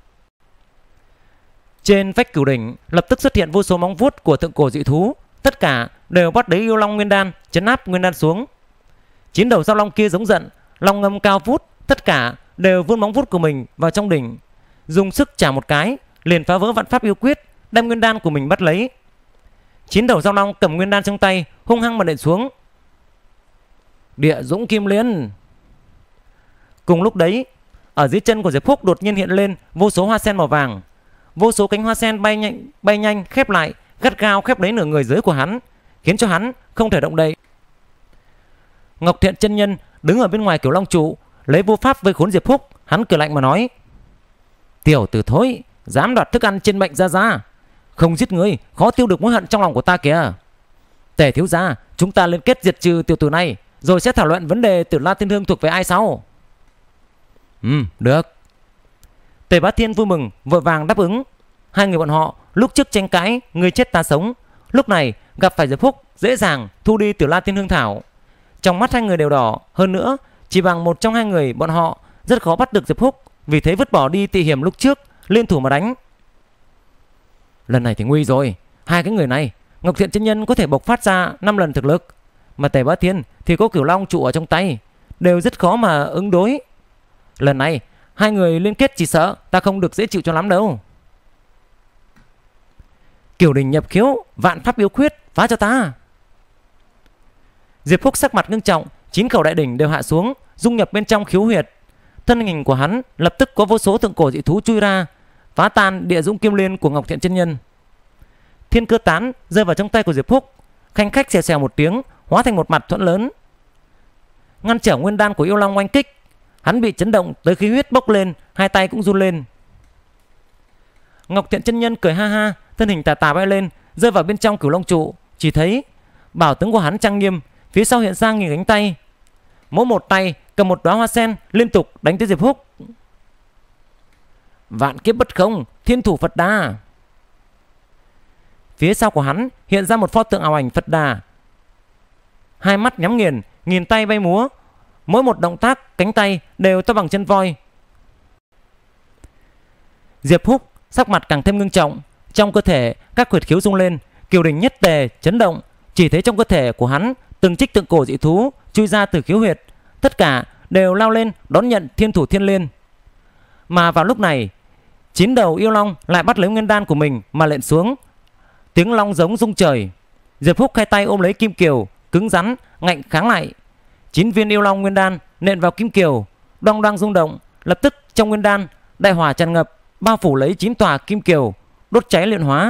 Trên vách cửu đỉnh lập tức xuất hiện vô số móng vuốt của thượng cổ dị thú, tất cả đều bắt lấy yêu long nguyên đan, chấn áp nguyên đan xuống. Chín đầu giao long kia giống giận, long ngâm cao vút, tất cả đều vươn móng vuốt của mình vào trong đỉnh, dùng sức chả một cái, liền phá vỡ vạn pháp yêu quyết, đem nguyên đan của mình bắt lấy. Chín đầu giao long cầm nguyên đan trong tay, hung hăng mà nện xuống. Địa dũng kim liên. Cùng lúc đấy, ở dưới chân của Diệp Phúc đột nhiên hiện lên vô số hoa sen màu vàng. Vô số cánh hoa sen bay nhanh, bay nhanh khép lại, gắt gao khép lấy nửa người dưới của hắn, khiến cho hắn không thể động đậy. Ngọc Thiện chân nhân đứng ở bên ngoài Cửu Long trụ, lấy vô pháp vây khốn Diệp Phúc. Hắn cười lạnh mà nói: Tiểu tử thối, dám đoạt thức ăn trên mệnh gia gia, không giết người khó tiêu được mối hận trong lòng của ta kìa. Tề thiếu gia, chúng ta liên kết diệt trừ tiểu tử này, rồi sẽ thảo luận vấn đề Tử La Tiên Hương thuộc về ai sau. Ừ, được. Tề Bá Thiên vui mừng vội vàng đáp ứng. Hai người bọn họ lúc trước tranh cãi người chết ta sống, lúc này gặp phải Diệp Phúc dễ dàng thu đi Tử La Tiên Hương thảo. Trong mắt hai người đều đỏ, hơn nữa chỉ bằng một trong hai người bọn họ rất khó bắt được Diệp Phúc, vì thế vứt bỏ đi tị hiểm lúc trước, liên thủ mà đánh. Lần này thì nguy rồi, hai cái người này Ngọc Thiện chân nhân có thể bộc phát ra năm lần thực lực, mà Tề Bá Thiên thì có Cửu Long trụ ở trong tay, đều rất khó mà ứng đối. Lần này hai người liên kết chỉ sợ ta không được dễ chịu cho lắm đâu. Cửu đỉnh nhập khiếu, vạn pháp yêu quyết, phá cho ta. Diệp Phúc sắc mặt nghiêm trọng, chín khẩu đại đỉnh đều hạ xuống, dung nhập bên trong khiếu huyệt. Thân hình của hắn lập tức có vô số thượng cổ dị thú chui ra, phá tan địa dũng kim liên của Ngọc Thiện chân nhân. Thiên cơ tán rơi vào trong tay của Diệp Phúc, khanh khách xèo xèo một tiếng, hóa thành một mặt thuẫn lớn, ngăn trở nguyên đan của yêu long oanh kích. Hắn bị chấn động tới khí huyết bốc lên, hai tay cũng run lên. Ngọc Thiện chân nhân cười ha ha, thân hình tà tà bay lên, rơi vào bên trong Cửu Long trụ. Chỉ thấy bảo tướng của hắn trang nghiêm, phía sau hiện ra nghìn cánh tay, mỗi một tay cầm một đóa hoa sen, liên tục đánh tới Diệp Phúc. Vạn kiếp bất không, thiên thủ Phật Đà. Phía sau của hắn hiện ra một pho tượng ảo ảnh Phật Đà, hai mắt nhắm nghiền, nghìn tay bay múa, mỗi một động tác cánh tay đều to bằng chân voi. Diệp Phúc sắc mặt càng thêm ngưng trọng, trong cơ thể các huyệt khiếu rung lên, kiều đỉnh nhất tề chấn động. Chỉ thấy trong cơ thể của hắn từng trích tượng cổ dị thú chui ra từ khiếu huyệt, tất cả đều lao lên đón nhận thiên thủ thiên liên. Mà vào lúc này, chín đầu yêu long lại bắt lấy nguyên đan của mình mà lện xuống, tiếng long giống rung trời. Diệp Phúc hai tay ôm lấy kim kiều, cứng rắn ngạnh kháng lại. Chín viên yêu long nguyên đan nện vào kim kiều, đoang đoang rung động. Lập tức trong nguyên đan đại hỏa tràn ngập, bao phủ lấy chín tòa kim kiều, đốt cháy luyện hóa.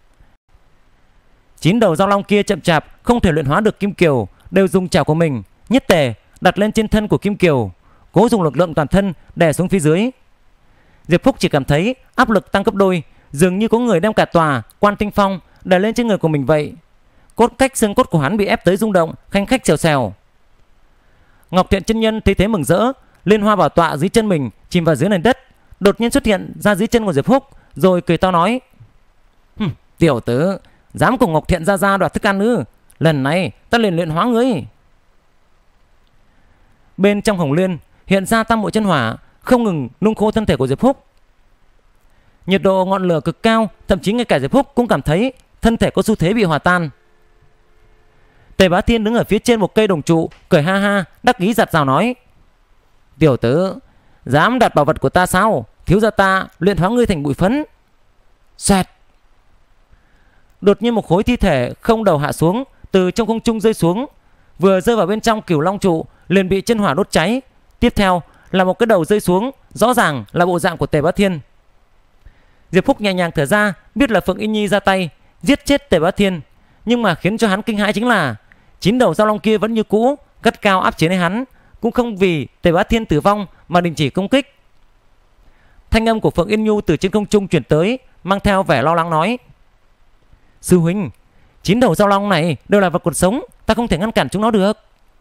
Chín đầu giao long kia chậm chạp không thể luyện hóa được kim kiều, đều dùng chảo của mình nhất tề đặt lên trên thân của kim kiều, cố dùng lực lượng toàn thân đè xuống phía dưới. Diệp Phúc chỉ cảm thấy áp lực tăng gấp đôi, dường như có người đem cả tòa Quan Tinh Phong đè lên trên người của mình vậy. Cốt cách xương cốt của hắn bị ép tới rung động, khanh khách xèo xèo. Ngọc Thiện chân nhân thấy thế mừng rỡ, liên hoa bảo tọa dưới chân mình chìm vào dưới nền đất, đột nhiên xuất hiện ra dưới chân của Diệp Phúc, rồi cười to nói: Hừm, tiểu tử, dám cùng Ngọc Thiện ra ra đoạt thức ăn ư? Lần này ta liền luyện hóa ngươi. Bên trong Hồng Liên hiện ra tam muội chân hỏa, không ngừng nung khô thân thể của Diệp Húc. Nhiệt độ ngọn lửa cực cao, thậm chí ngay cả Diệp Húc cũng cảm thấy thân thể có xu thế bị hòa tan. Tề Bá Thiên đứng ở phía trên một cây đồng trụ, cười ha ha, đắc ý giặt rào nói: Tiểu tử, dám đặt bảo vật của ta sao? Thiếu gia ta luyện hóa ngươi thành bụi phấn. Xoẹt. Đột nhiên một khối thi thể không đầu hạ xuống, từ trong không trung rơi xuống, vừa rơi vào bên trong Cửu Long trụ liền bị chân hỏa đốt cháy. Tiếp theo là một cái đầu rơi xuống, rõ ràng là bộ dạng của Tề Bá Thiên. Diệp Húc nhẹ nhàng thở ra, biết là Phượng Yên Nhi ra tay giết chết Tề Bá Thiên, nhưng mà khiến cho hắn kinh hãi chính là chín đầu dao long kia vẫn như cũ gắt cao áp chế lấy hắn, cũng không vì Tề Bá Thiên tử vong mà đình chỉ công kích. Thanh âm của Phượng Yên Nhu từ trên không trung truyền tới, mang theo vẻ lo lắng nói: Sư huynh, chín đầu dao long này đều là vật còn sống, ta không thể ngăn cản chúng nó được.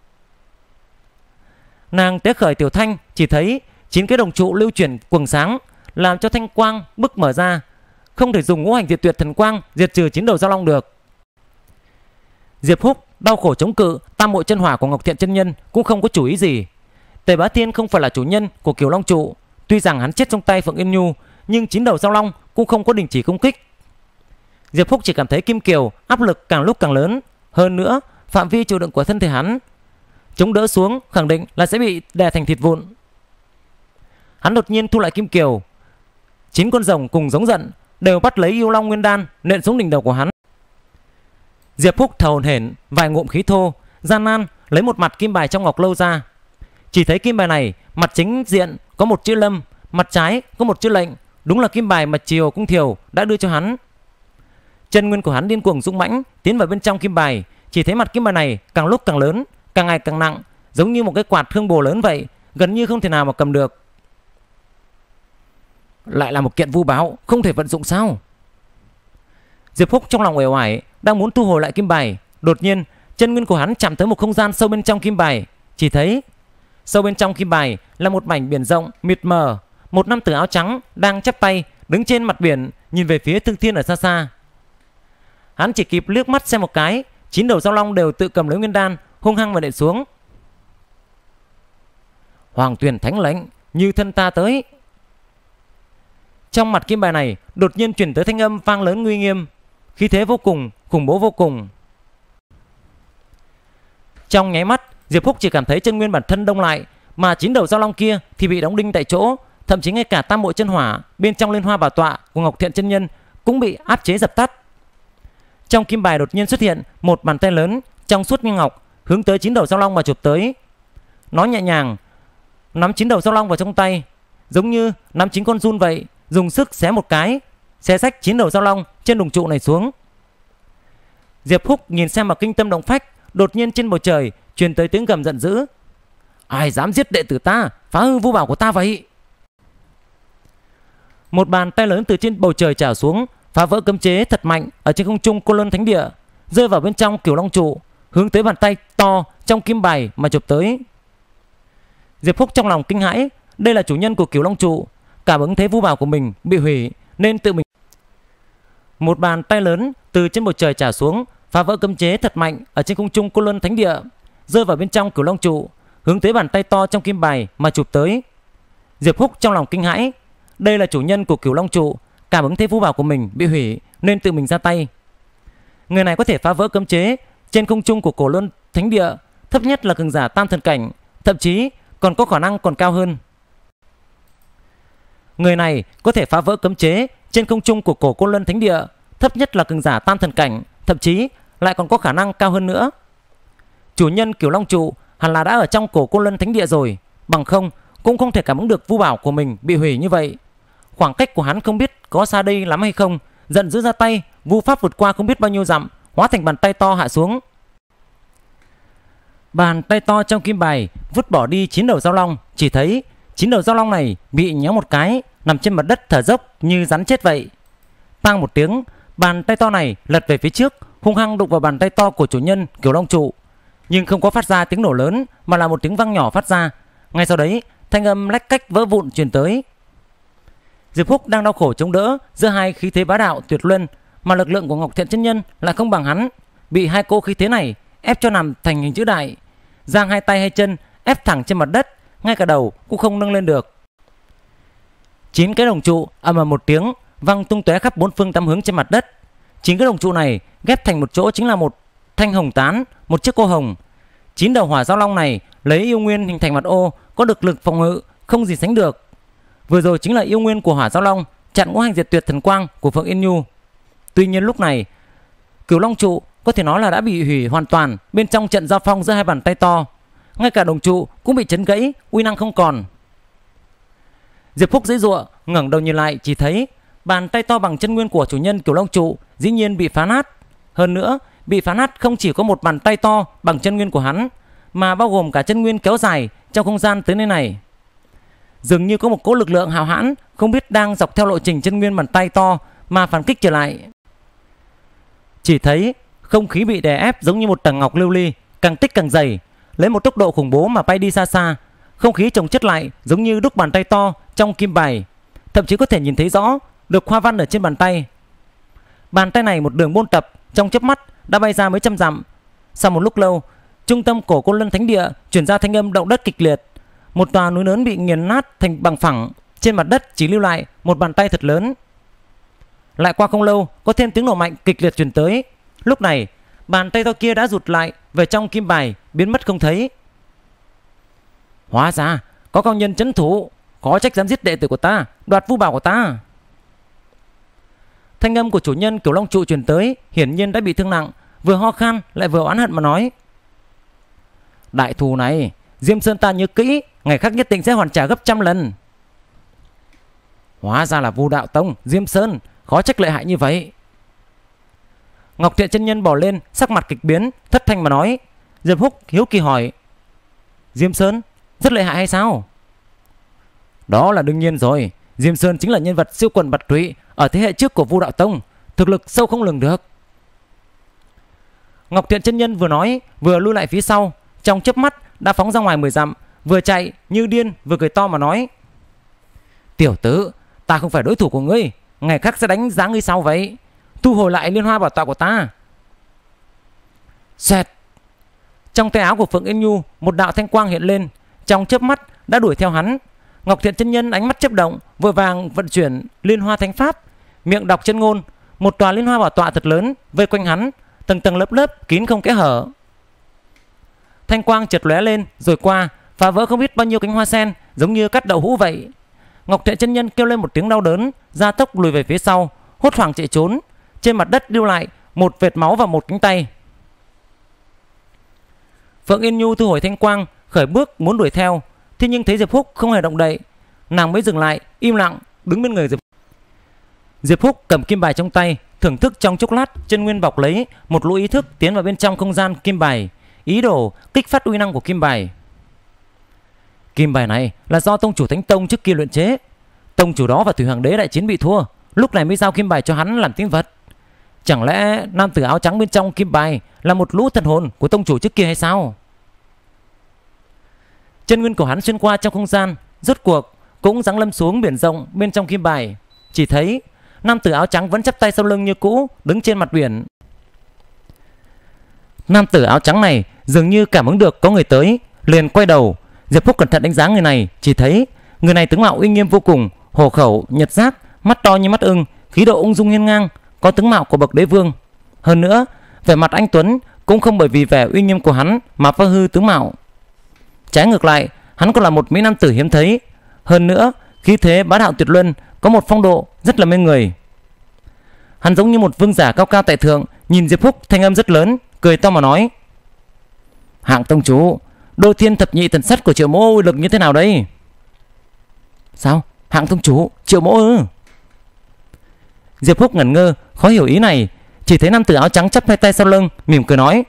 Nàng tế khởi tiểu thanh, chỉ thấy chín cái đồng trụ lưu chuyển quầng sáng, làm cho thanh quang bức mở ra, không thể dùng ngũ hành diệt tuyệt thần quang diệt trừ chín đầu dao long được. Diệp Húc đau khổ chống cự tam muội chân hỏa của Ngọc Thiện chân nhân cũng không có chủ ý gì. Tề Bá Thiên không phải là chủ nhân của Cửu Long trụ, tuy rằng hắn chết trong tay Phượng Yên Nhu, nhưng chín đầu dao long cũng không có đình chỉ công kích. Diệp Húc chỉ cảm thấy kim kiều áp lực càng lúc càng lớn, hơn nữa phạm vi chịu đựng của thân thể hắn chống đỡ xuống khẳng định là sẽ bị đè thành thịt vụn. Hắn đột nhiên thu lại kim kiều, chín con rồng cùng giống giận đều bắt lấy yêu long nguyên đan nện xuống đỉnh đầu của hắn. Diệp Húc thở hổn hển vài ngụm khí thô, gian nan lấy một mặt kim bài trong ngọc lâu ra. Chỉ thấy kim bài này mặt chính diện có một chữ Lâm, mặt trái có một chữ Lệnh, đúng là kim bài mà Triều Cung Thiều đã đưa cho hắn. Chân nguyên của hắn điên cuồng dũng mãnh tiến vào bên trong kim bài, chỉ thấy mặt kim bài này càng lúc càng lớn, càng ngày càng nặng, giống như một cái quạt hương bồ lớn vậy, gần như không thể nào mà cầm được. Lại là một kiện vu báo, không thể vận dụng sao? Diệp Húc trong lòng uể oải, đang muốn thu hồi lại kim bài, đột nhiên chân nguyên của hắn chạm tới một không gian sâu bên trong kim bài. Chỉ thấy sâu bên trong kim bài là một mảnh biển rộng mịt mờ, một nam tử áo trắng đang chắp tay đứng trên mặt biển, nhìn về phía Thương Thiên ở xa xa. Hắn chỉ kịp liếc mắt xem một cái, chín đầu dao long đều tự cầm lấy nguyên đan hung hăng và nện xuống. Hoàng Tuyền Thánh lệnh, như thân ta tới. Trong mặt kim bài này đột nhiên truyền tới thanh âm vang lớn nguy nghiêm, khí thế vô cùng khủng bố vô cùng. Trong nháy mắt, Diệp Húc chỉ cảm thấy chân nguyên bản thân đông lại, mà chín đầu dao long kia thì bị đóng đinh tại chỗ, thậm chí ngay cả tam muội chân hỏa bên trong Liên Hoa Bảo Tọa của Ngọc Thiện chân nhân cũng bị áp chế dập tắt. Trong kim bài đột nhiên xuất hiện một bàn tay lớn trong suốt như ngọc, hướng tới chín đầu dao long mà chụp tới. Nó nhẹ nhàng nắm chín đầu dao long vào trong tay, giống như nắm chín con giun vậy, dùng sức xé một cái, xé rách chín đầu dao long trên đồng trụ này xuống. Diệp Húc nhìn xem mà kinh tâm động phách, đột nhiên trên bầu trời truyền tới tiếng gầm giận dữ: Ai dám giết đệ tử ta, phá hư vu bảo của ta vậy? Một bàn tay lớn từ trên bầu trời trào xuống, phá vỡ cấm chế thật mạnh ở trên không trung Côn Luân Thánh Địa, rơi vào bên trong Cửu Long trụ, hướng tới bàn tay to trong kim bài mà chụp tới. Diệp Húc trong lòng kinh hãi, đây là chủ nhân của Cửu Long trụ, cảm ứng thấy vu bảo của mình bị hủy nên tự mình. Một bàn tay lớn từ trên bầu trời trả xuống, phá vỡ cấm chế thật mạnh ở trên không trung Côn Luân Thánh Địa, rơi vào bên trong Cửu Long trụ, hướng tới bàn tay to trong kim bài mà chụp tới. Diệp Húc trong lòng kinh hãi, đây là chủ nhân của Cửu Long trụ, cảm ứng thấy vu bảo của mình bị hủy nên tự mình ra tay. Người này có thể phá vỡ cấm chế trên không trung của Côn Luân Thánh Địa, thấp nhất là cường giả tam thần cảnh, thậm chí còn có khả năng còn cao hơn. Người này có thể phá vỡ cấm chế trên không trung của cổ Côn Luân Thánh Địa, thấp nhất là cường giả tam thần cảnh, thậm chí lại còn có khả năng cao hơn nữa. Chủ nhân Cửu Long trụ hẳn là đã ở trong cổ Côn Luân Thánh Địa rồi, bằng không cũng không thể cảm ứng được vu bảo của mình bị hủy như vậy. Khoảng cách của hắn không biết có xa đây lắm hay không, giận dữ ra tay, vu pháp vượt qua không biết bao nhiêu dặm, hóa thành bàn tay to hạ xuống. Bàn tay to trong kim bài vứt bỏ đi chín đầu dao long, chỉ thấy chín đầu dao long này bị nhéo một cái, nằm trên mặt đất thở dốc như rắn chết vậy. Tang một tiếng, bàn tay to này lật về phía trước, hung hăng đụng vào bàn tay to của chủ nhân Cửu Long trụ, nhưng không có phát ra tiếng nổ lớn mà là một tiếng vang nhỏ phát ra. Ngay sau đấy, thanh âm lách cách vỡ vụn truyền tới. Diệp Húc đang đau khổ chống đỡ giữa hai khí thế bá đạo tuyệt luân, mà lực lượng của Ngọc Thiện chân nhân lại không bằng hắn, bị hai cỗ khí thế này ép cho nằm thành hình chữ đại, giang hai tay hai chân ép thẳng trên mặt đất, ngay cả đầu cũng không nâng lên được. Chín cái đồng trụ ầm ầm một tiếng văng tung tóe khắp bốn phương tám hướng trên mặt đất. Chín cái đồng trụ này ghép thành một chỗ chính là một thanh hồng tán, một chiếc ô hồng. Chín đầu hỏa giao long này lấy yêu nguyên hình thành mặt ô, có được lực phòng ngự không gì sánh được. Vừa rồi chính là yêu nguyên của hỏa giao long chặn ngũ hành diệt tuyệt thần quang của Phượng Yên Nhu. Tuy nhiên lúc này Cửu Long trụ có thể nói là đã bị hủy hoàn toàn bên trong trận giao phong giữa hai bàn tay to, ngay cả đồng trụ cũng bị chấn gãy, uy năng không còn. Diệp Phúc giãy giụa ngẩng đầu nhìn lại, chỉ thấy bàn tay to bằng chân nguyên của chủ nhân Cửu Long trụ dĩ nhiên bị phá nát. Hơn nữa, bị phá nát không chỉ có một bàn tay to bằng chân nguyên của hắn, mà bao gồm cả chân nguyên kéo dài trong không gian tới nơi này. Dường như có một cỗ lực lượng hào hãn không biết đang dọc theo lộ trình chân nguyên bàn tay to mà phản kích trở lại. Chỉ thấy không khí bị đè ép giống như một tầng ngọc lưu ly, càng tích càng dày, lấy một tốc độ khủng bố mà bay đi xa xa. Không khí chồng chất lại giống như đúc bàn tay to trong kim bài, thậm chí có thể nhìn thấy rõ được hoa văn ở trên bàn tay. Bàn tay này một đường buôn tập trong chớp mắt đã bay ra mấy trăm dặm. Sau một lúc lâu, trung tâm cổ Côn Lôn Thánh Địa truyền ra thanh âm động đất kịch liệt. Một tòa núi lớn bị nghiền nát thành bằng phẳng, trên mặt đất chỉ lưu lại một bàn tay thật lớn. Lại qua không lâu, có thêm tiếng nổ mạnh kịch liệt truyền tới. Lúc này, bàn tay to kia đã rụt lại về trong kim bài, biến mất không thấy. Hóa ra có cao nhân trấn thủ, có trách dám giết đệ tử của ta, đoạt vu bảo của ta. Thanh âm của chủ nhân Cửu Long trụ truyền tới, hiển nhiên đã bị thương nặng, vừa ho khan lại vừa oán hận mà nói: đại thù này Diêm Sơn ta nhớ kỹ, ngày khác nhất định sẽ hoàn trả gấp trăm lần. Hóa ra là Vu Đạo Tông Diêm Sơn, khó trách lợi hại như vậy. Ngọc Thiện chân nhân bỏ lên, sắc mặt kịch biến, thất thanh mà nói. Diệp Húc hiếu kỳ hỏi: Diêm Sơn rất lợi hại hay sao? Đó là đương nhiên rồi, Diêm Sơn chính là nhân vật siêu quần bạt tụy ở thế hệ trước của Vu Đạo Tông, thực lực sâu không lường được. Ngọc Thiện chân nhân vừa nói vừa lui lại phía sau, trong chớp mắt đã phóng ra ngoài mười dặm, vừa chạy như điên vừa cười to mà nói: tiểu tử, ta không phải đối thủ của ngươi, ngày khác sẽ đánh giá ngươi sau vậy. Thu hồi lại liên hoa bảo tọa của ta. Xoẹt. Trong tay áo của Phượng Yên Nhu một đạo thanh quang hiện lên, trong chớp mắt đã đuổi theo hắn. Ngọc Thiện chân nhân ánh mắt chớp động, vội vàng vận chuyển liên hoa thánh pháp, miệng đọc chân ngôn. Một tòa liên hoa bảo tọa thật lớn vây quanh hắn, tầng tầng lớp lớp kín không kẽ hở. Thanh quang chợt lóe lên rồi qua, phá vỡ không biết bao nhiêu cánh hoa sen, giống như cắt đậu hũ vậy. Ngọc Thiện chân nhân kêu lên một tiếng đau đớn, gia tốc lùi về phía sau, hốt hoảng chạy trốn. Trên mặt đất lưu lại một vệt máu và một cánh tay. Phượng Yên Nhu thu hồi thanh quang, khởi bước muốn đuổi theo, thế nhưng thấy Diệp Húc không hề động đậy, nàng mới dừng lại, im lặng đứng bên người Diệp. Diệp Húc cầm kim bài trong tay, thưởng thức trong chốc lát, chân nguyên bọc lấy một lũ ý thức tiến vào bên trong không gian kim bài, ý đồ kích phát uy năng của kim bài. Kim bài này là do tông chủ Thánh Tông trước kia luyện chế, tông chủ đó và Thủy Hoàng Đế đại chiến bị thua, lúc này mới giao kim bài cho hắn làm tín vật. Chẳng lẽ nam tử áo trắng bên trong kim bài là một lũ thần hồn của tông chủ trước kia hay sao? Chân nguyên của hắn xuyên qua trong không gian, rốt cuộc cũng giáng lâm xuống biển rộng bên trong kim bài. Chỉ thấy nam tử áo trắng vẫn chắp tay sau lưng như cũ, đứng trên mặt biển. Nam tử áo trắng này dường như cảm ứng được có người tới, liền quay đầu. Diệp Phúc cẩn thận đánh giá người này, chỉ thấy người này tướng mạo uy nghiêm vô cùng, hổ khẩu nhật giác, mắt to như mắt ưng, khí độ ung dung hiên ngang, có tướng mạo của bậc đế vương. Hơn nữa, vẻ mặt anh tuấn cũng không bởi vì vẻ uy nghiêm của hắn mà phá hư tướng mạo. Trái ngược lại, hắn còn là một mỹ nam tử hiếm thấy. Hơn nữa, khí thế bá đạo tuyệt luân, có một phong độ rất là mê người. Hắn giống như một vương giả cao cao tại thượng, nhìn Diệp Phúc thanh âm rất lớn, cười to mà nói: Hạng tông chủ, Đô Thiên thập nhị thần sắt của Triệu Mỗ uy lực như thế nào đây? Sao? Hạng tông chủ, Triệu Mỗ ư? Diệp Phúc ngẩn ngơ, khó hiểu ý này. Chỉ thấy nam tử áo trắng chắp hai tay sau lưng, mỉm cười nói: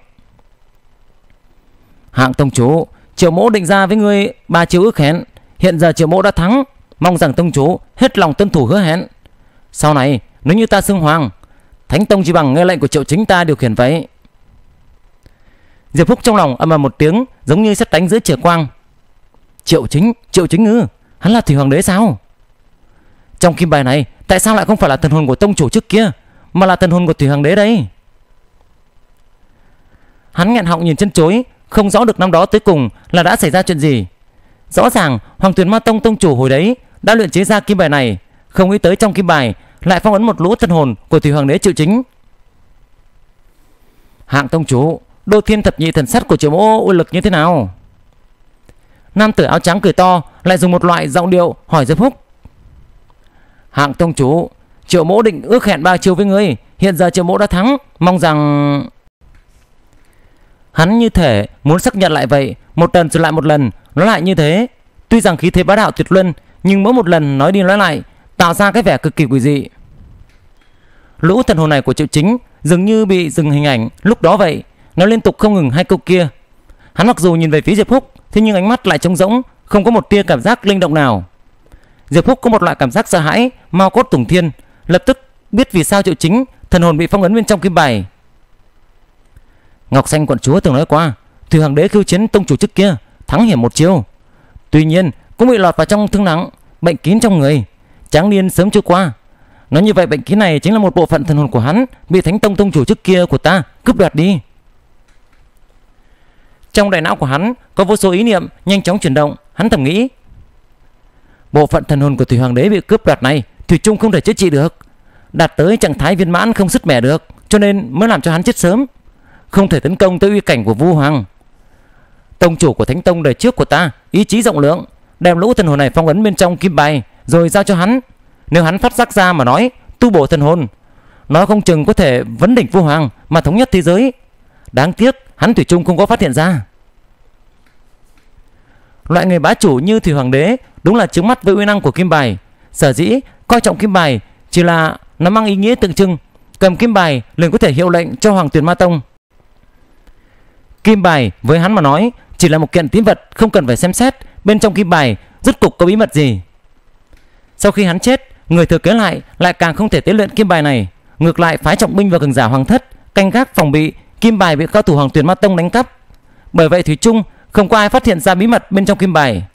Hạng tông chủ, Triệu Mỗ định ra với ngươi ba chiêu ước hẹn. Hiện giờ Triệu Mỗ đã thắng, mong rằng tông chủ hết lòng tuân thủ hứa hẹn. Sau này nếu như ta xưng hoàng, Thánh Tông chỉ bằng nghe lệnh của Triệu Chính ta điều khiển vậy. Diệp Phúc trong lòng ầm ầm một tiếng, giống như sét đánh giữa trời quang. Triệu Chính, Triệu Chính ư? Hắn là Thủy Hoàng Đế sao? Trong kim bài này tại sao lại không phải là thần hồn của tông chủ trước kia, mà là thần hồn của Thủy Hoàng đế đây? Hắn nghẹn họng nhìn chân chối, không rõ được năm đó tới cùng là đã xảy ra chuyện gì. Rõ ràng Hoàng Tuyền Ma Tông tông chủ hồi đấy đã luyện chế ra kim bài này, không nghĩ tới trong kim bài lại phong ấn một lũ thần hồn của Thủy Hoàng đế Triệu Chính. Hạng tông chủ, Đô Thiên Thập Nhị Thần Sắt của Triệu Mỗ uy lực như thế nào? Nam tử áo trắng cười to, lại dùng một loại giọng điệu hỏi Diệp Húc. Hạng tông chủ, Triệu Mỗ định ước hẹn ba chiêu với ngươi, hiện giờ Triệu Mỗ đã thắng, mong rằng... Hắn như thể muốn xác nhận lại vậy, một lần rồi lại một lần, nói lại như thế. Tuy rằng khí thế bá đạo tuyệt luân, nhưng mỗi một lần nói đi nói lại tạo ra cái vẻ cực kỳ quỷ dị. Lũ thần hồn này của Triệu Chính dường như bị dừng hình ảnh lúc đó vậy, nó liên tục không ngừng hai câu kia. Hắn mặc dù nhìn về phía Diệp Húc, thế nhưng ánh mắt lại trống rỗng, không có một tia cảm giác linh động nào. Diệp Húc có một loại cảm giác sợ hãi, mao cốt tùng thiên, lập tức biết vì sao Triệu Chính thần hồn bị phong ấn bên trong kim bài. Ngọc Xanh quận chúa từng nói qua, Thủy Hoàng đế khiêu chiến tông chủ trước kia thắng hiểm một chiêu, tuy nhiên cũng bị lọt vào trong thương nặng, bệnh kín trong người, tráng niên sớm trôi qua. Nói như vậy bệnh kín này chính là một bộ phận thần hồn của hắn bị Thánh Tông tông chủ trước kia của ta cướp đoạt đi. Trong đại não của hắn có vô số ý niệm nhanh chóng chuyển động. Hắn thầm nghĩ, bộ phận thần hồn của Thủy Hoàng đế bị cướp đoạt này thủy chung không thể chữa trị được, đạt tới trạng thái viên mãn không sứt mẻ được, cho nên mới làm cho hắn chết sớm, không thể tấn công tới uy cảnh của Vu Hoàng. Tông chủ của Thánh Tông đời trước của ta ý chí rộng lượng, đem lũ thần hồn này phong ấn bên trong kim bài rồi giao cho hắn. Nếu hắn phát giác ra mà nói tu bổ thần hồn, nó không chừng có thể vấn đỉnh Vu Hoàng mà thống nhất thế giới. Đáng tiếc hắn thủy chung không có phát hiện ra. Loại người bá chủ như Thủy Hoàng đế đúng là trướng mắt với uy năng của kim bài. Sở dĩ coi trọng kim bài chỉ là nó mang ý nghĩa tượng trưng, cầm kim bài liền có thể hiệu lệnh cho Hoàng Tuyền Ma Tông. Kim bài với hắn mà nói chỉ là một kiện tín vật, không cần phải xem xét bên trong kim bài rốt cục có bí mật gì. Sau khi hắn chết, người thừa kế lại lại càng không thể tế luyện kim bài này, ngược lại phái trọng binh và cường giả hoàng thất canh gác phòng bị kim bài bị cao thủ Hoàng Tuyền Ma Tông đánh cắp. Bởi vậy thủy chung không có ai phát hiện ra bí mật bên trong kim bài.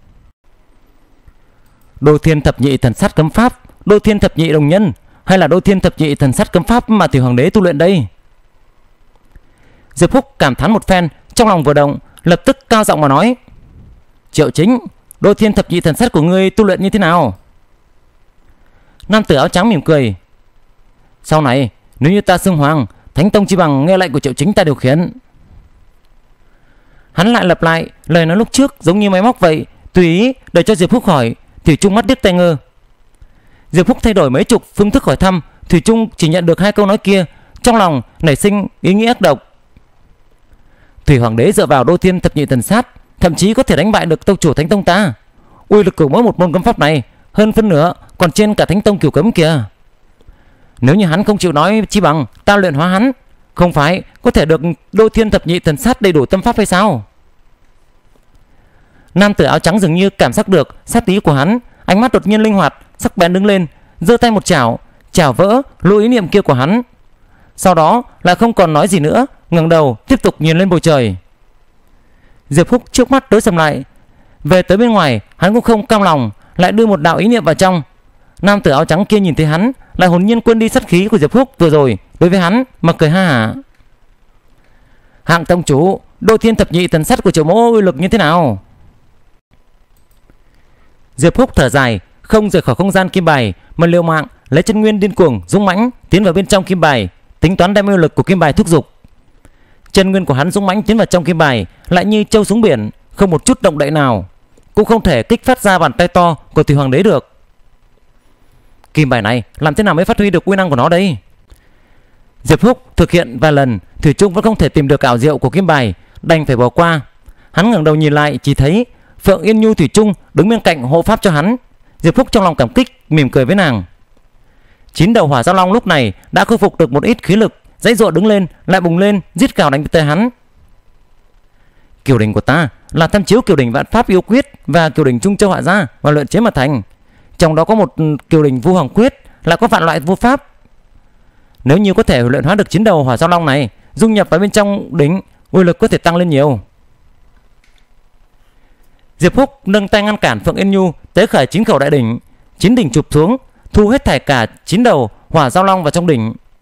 Đô Thiên Thập Nhị Thần Sắt cấm pháp, Đô Thiên Thập Nhị Đồng Nhân, hay là Đô Thiên Thập Nhị Thần Sắt cấm pháp mà Thủy Hoàng đế tu luyện đây? Diệp Húc cảm thán một phen, trong lòng vừa động, lập tức cao giọng mà nói, Triệu Chính, Đô Thiên Thập Nhị Thần Sắt của ngươi tu luyện như thế nào? Nam tử áo trắng mỉm cười, sau này nếu như ta xưng hoàng, Thánh Tông chi bằng nghe lệnh của Triệu Chính ta điều khiển. Hắn lại lặp lại lời nói lúc trước giống như máy móc vậy, tùy ý để cho Diệp Húc hỏi. Thủy chung mắt điếc tai ngơ. Diệp Húc thay đổi mấy chục phương thức hỏi thăm, thủy chung chỉ nhận được hai câu nói kia, trong lòng nảy sinh ý nghĩa ác độc. Thủy Hoàng đế dựa vào Đô Thiên Thập Nhị Thần Sát thậm chí có thể đánh bại được tông chủ Thánh Tông ta. Uy lực của mỗi một môn cấm pháp này hơn phân nửa còn trên cả Thánh Tông cửu cấm kìa. Nếu như hắn không chịu nói, chi bằng ta luyện hóa hắn, không phải có thể được Đô Thiên Thập Nhị Thần Sát đầy đủ tâm pháp hay sao? Nam tử áo trắng dường như cảm giác được sát ý của hắn, ánh mắt đột nhiên linh hoạt, sắc bén đứng lên, giơ tay một chảo, chảo vỡ lũ ý niệm kia của hắn. Sau đó lại không còn nói gì nữa, ngẩng đầu tiếp tục nhìn lên bầu trời. Diệp Húc trước mắt tối sầm lại. Về tới bên ngoài, hắn cũng không cam lòng, lại đưa một đạo ý niệm vào trong. Nam tử áo trắng kia nhìn thấy hắn, lại hồn nhiên quên đi sát khí của Diệp Húc vừa rồi đối với hắn mà cười ha hả. Hạng tông chủ, Đô Thiên Thập Nhị Thần Sắt của Triệu Mỗ uy lực như thế nào? Diệp Húc thở dài, không rời khỏi không gian kim bài mà liều mạng lấy chân nguyên điên cuồng dũng mãnh tiến vào bên trong kim bài, tính toán đem uy lực của kim bài thúc giục. Chân nguyên của hắn dũng mãnh tiến vào trong kim bài lại như trâu xuống biển, không một chút động đậy nào, cũng không thể kích phát ra bàn tay to của Thủy Hoàng đế được. Kim bài này làm thế nào mới phát huy được uy năng của nó đây? Diệp Húc thực hiện vài lần, thủy chung vẫn không thể tìm được ảo diệu của kim bài, đành phải bỏ qua. Hắn ngẩng đầu nhìn lại, chỉ thấy Phượng Yên Nhu thủy chung đứng bên cạnh hộ pháp cho hắn. Diệp Húc trong lòng cảm kích, mỉm cười với nàng. Chín đầu hỏa giao long lúc này đã khôi phục được một ít khí lực, dãy dụa đứng lên, lại bùng lên, giết cào đánh tới hắn. Kiều đỉnh của ta là tham chiếu Kiều đỉnh Vạn Pháp Yêu Quyết và Kiều đỉnh Trung Châu Hạ Gia và luyện chế mà thành. Trong đó có một Kiều đỉnh Vu Hoàng Quyết, là có vạn loại vô pháp. Nếu như có thể luyện hóa được chín đầu hỏa giao long này, dung nhập vào bên trong đỉnh, uy lực có thể tăng lên nhiều. Diệp Húc nâng tay ngăn cản Phượng Yên Nhu tế khởi chín khẩu đại đỉnh, chín đỉnh chụp xuống, thu hết thảy cả chín đầu hỏa giao long vào trong đỉnh.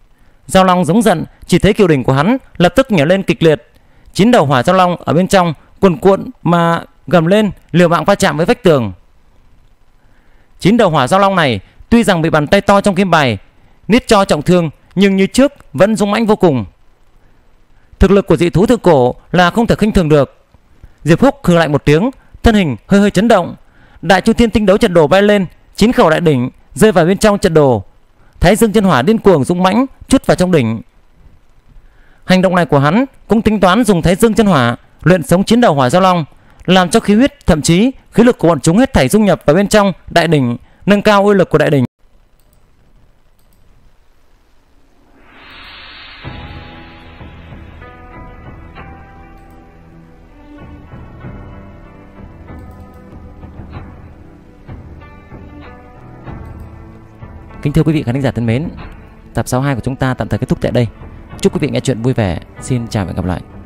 Giao Long giống giận, chỉ thấy kiều đỉnh của hắn lập tức nhảy lên kịch liệt. Chín đầu hỏa giao long ở bên trong cuồn cuộn mà gầm lên, liều mạng va chạm với vách tường. Chín đầu hỏa giao long này tuy rằng bị bàn tay to trong kim bài niết cho trọng thương, nhưng như trước vẫn dũng mãnh vô cùng. Thực lực của dị thú thượng cổ là không thể khinh thường được. Diệp Húc hừ lại một tiếng, thân hình hơi hơi chấn động. Đại Chu Thiên Tinh Đấu trận đồ bay lên, chín khẩu đại đỉnh rơi vào bên trong trận đồ. Thái Dương chân hỏa điên cuồng dũng mãnh chút vào trong đỉnh. Hành động này của hắn cũng tính toán dùng Thái Dương chân hỏa luyện sống chín đầu hỏa giao long, làm cho khí huyết, thậm chí khí lực của bọn chúng hết thảy dung nhập vào bên trong đại đỉnh, nâng cao uy lực của đại đỉnh. Kính thưa quý vị khán thính giả thân mến, tập sáu mươi hai của chúng ta tạm thời kết thúc tại đây. Chúc quý vị nghe chuyện vui vẻ. Xin chào và hẹn gặp lại.